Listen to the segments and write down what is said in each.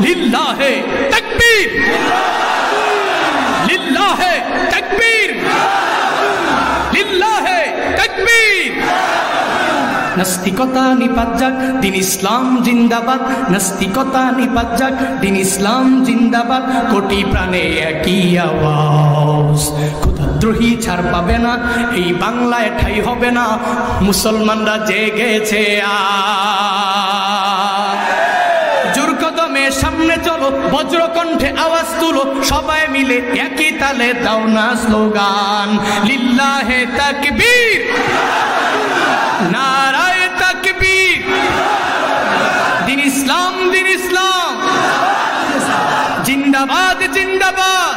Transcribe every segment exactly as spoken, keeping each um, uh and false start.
লিল্লাহে তাকবীর, লিল্লাহে তাকবীর, লিল্লাহে তাকবীর। নাস্তিকতা নিপাত যাক, দিন ইসলাম জিন্দাবাদ। নাস্তিকতা নিপাত যাক, দিন ইসলাম জিন্দাবাদ। কোটি প্রাণে একই আওয়াজ, খোদাদ্রোহী ছাড় পাবে না, এই বাংলায় ঠাই হবে না। মুসলমানরা জেগেছে আজ, জোর কদমে সামনে চলো, বজ্রকণ্ঠে আওয়াজ তুলো, সবাই মিলে একই তালে দাও না স্লোগান, লিল্লাহে তাকবীর, নারায়ে তাকবীর। দিন ইসলাম, দিন ইসলাম জিন্দাবাদ, জিন্দাবাদ।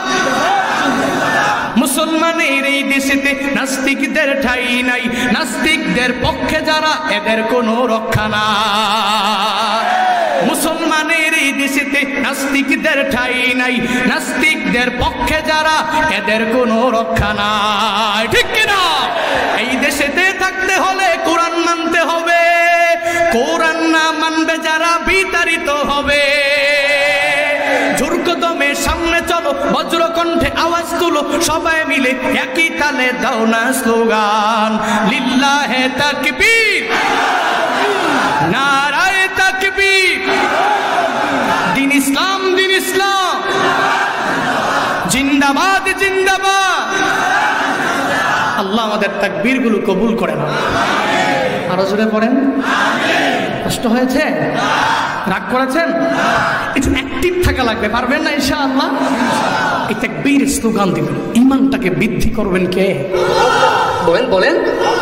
মুসলমানের এই দেশেতে নাস্তিকদের ঠাঁই নাই, নাস্তিকদের পক্ষে যারা এদের কোনো রক্ষা নাই। মুসলমানের এই দেশেতে নাস্তিকদের ঠাঁই নাই, নাস্তিকদের পক্ষে যারা এদের কোনো রক্ষা নাই, ঠিক কিনা? এই দেশেতে থাকতে হলে কোরআন মানতে হবে, কোরআন না মানবে যারা বিতাড়িত হবে। জোর কদমে সামনে চলো, বজ্রকণ্ঠে আওয়াজ তুলো, সবাই মিলে একই তালে দাও না স্লোগান, লিল্লাহে তাকবীর, নারায়ে তাকবীর। দিন ইসলাম, দিন ইসলাম জিন্দাবাদ, জিন্দাবাদ। আল্লাহ আমাদের তাকবীর গুলো কবুল করেন। আরো জোরে পড়েন। কষ্ট হয়েছে? রাগ করেছেন? একটু অ্যাক্টিভ থাকা লাগবে, পারবেন না ইনশাআল্লাহ? এই তাকবীর স্লোগান দিবেন, ঈমানটাকে বৃদ্ধি করবেন কে? বলেন বলেন।